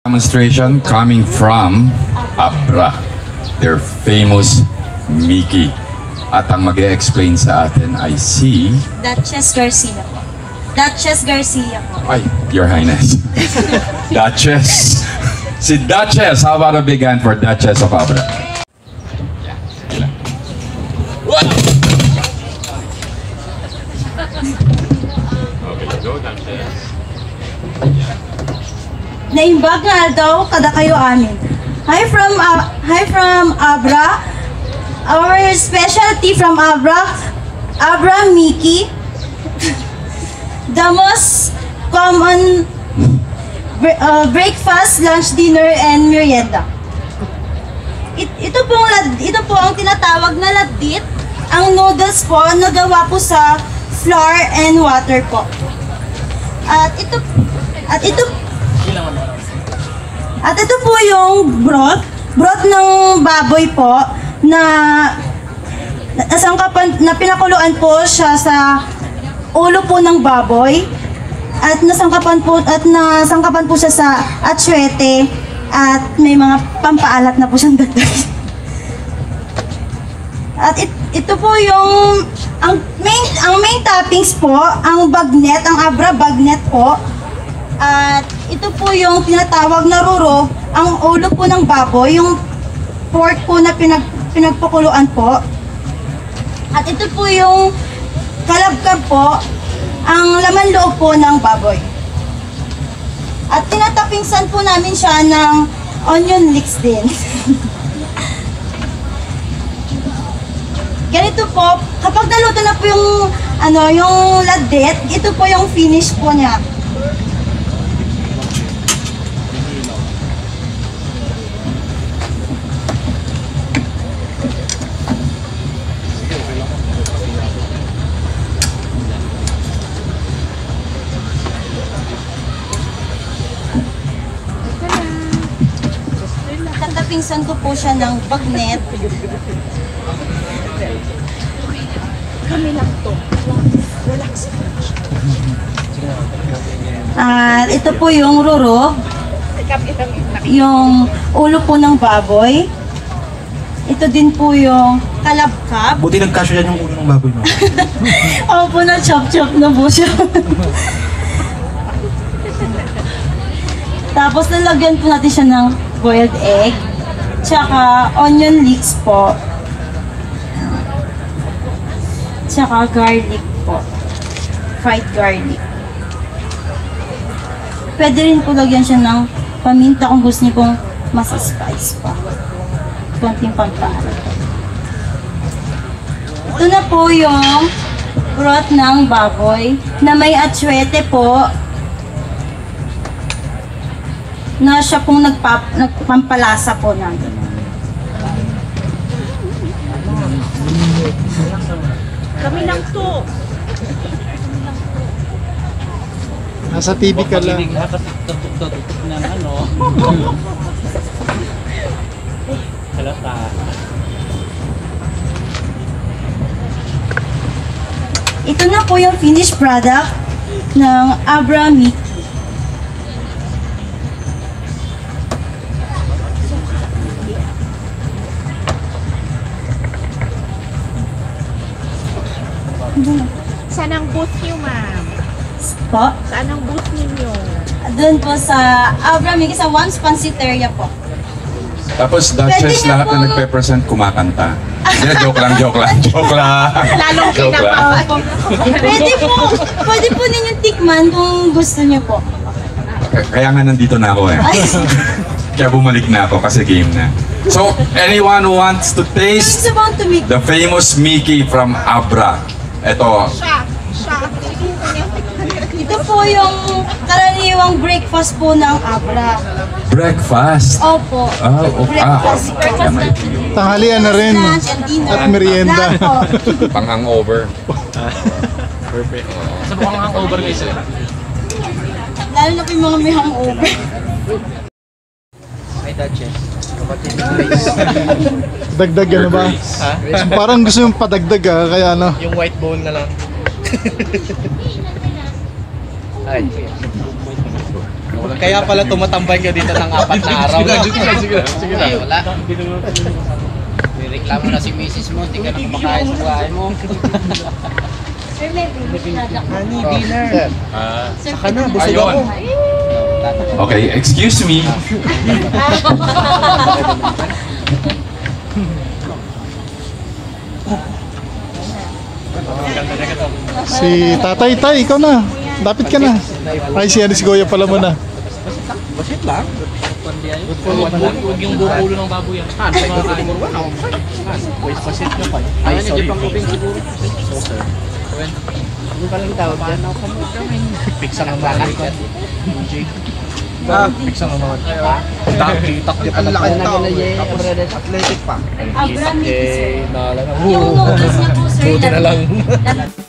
Demonstration coming from Abra, their famous Mickey. At ang mag-e-explain sa atin ay si... Duchess Garcia po. Duchess Garcia po. Ay, Your Highness. Duchess. Si Duchess. How about a big hand for Duchess of Abra? Okay, go Duchess. Naimbag nga daw kada kayo amin. Hi from Abra. Our specialty from Abra Mickey. The most common breakfast, lunch, dinner, and merienda. Ito po ang tinatawag na ladit. Ang noodles po nagawa po sa flour and water po. At ito po yung broth ng baboy po na pinakuluan po siya sa ulo po ng baboy at nasangkapan po siya sa atsuete at may mga pampaalat na po siyang dagdag. At ito po yung ang main toppings po, ang bagnet, ang Abra bagnet po. At ito po yung tinatawag na ruro, ang ulo po ng baboy, yung pork po na pinagpakuluan po. At ito po yung kalabkab po, ang laman loob po ng baboy. At tinatapingsan po namin siya ng onion leeks din. Ganito po, kapag naluto na po yung ladet, ito po yung finish po niya. Tatapingsan ko po siya ng bagnet. Kami lang to. Relax. At ito po yung ruro. Yung ulo po ng baboy. Ito din po yung kalabkab. Buti nagkasya yan yung ulo ng baboy mo. Opo, na chop-chop na po siya. Tapos nalagyan po natin siya ng boiled egg. Tsaka onion leeks po. Tsaka garlic po. Fried garlic. Pwede rin po lagyan siya ng paminta kung gusto niyo pong mas spice pa. Konting pampaalat. Ito na po yung broth ng baboy na may atsuete po na siya pong nagpampalasa po natin. Kami lang to. Nasa TV ka lang. Tutok na ano. Halata. Ito na po yung finished product ng Abra Mickey. Saan ang booth niyo, ma'am? Po? Saan ang booth ninyo? Doon po sa Abra Mickey sa Once Pansiteria po. Tapos Duchess, Pwede na lahat na po. nagpe-present kumakanta. Hindi, joke lang. Lalong Joke lang. Pwede po ninyong tikman kung gusto niyo po. Kaya nga nandito na ako eh. Kaya bumalik na ako kasi game na. So, anyone who wants to It's taste about to make the famous Mickey from Abra. Ito, ito po yung karaniwang breakfast po ng Abra. breakfast. Opo. Breakfast. Kaya may Tanghalian na rin. Lunch and dinner. At merienda. Lahat po. pang-hangover. Perfect. Sa mukhang hangover guys eh. Lalo na po yung mga may hangover. Ay, Duchess. Kapatid ni Grace. Dagdag ano ba? Ha? Parang gusto yung padagdag kaya ano. Yung white bowl na lang. Ay. Kaya pala tumatambay ka dito ng 4 na araw. Sige na. Wala. Reklamo na si Mrs. mo, hindi ka na kumakain sa bahay mo. Sir, may Honey, dinner. Saka na, busog Ayun. ako. Okay, excuse me. Si Tatay, Tay, ikaw na. Lapit ka na. Ay, si Goya pala muna. Basit lang. Huwag yung bukulo ng baboy yan. Ano ba makakain? Basit na pa. Ay, sorry. Saucer. Ano pa lang tawag dyan? Piksang ang mga ikat. Piksang ang mga tak di pa na laki ng tao. Athletic pa. Abra, Mickey, sir. Naalala. Yung notice niya po, sir. Buti na lang.